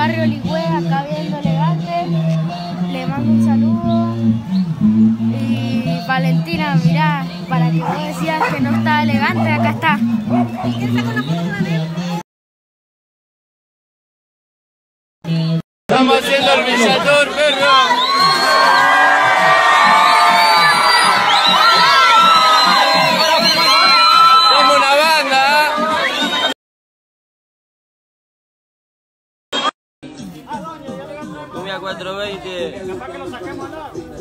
barrio Ligüe, acá viendo Elegante. Le mando un saludo. Y Valentina, mirá, para que vos decías que no está elegante, acá está. ¿Quieres sacar una foto con él? Estamos haciendo el Villator, perro. Somos una banda. Cumbia 420.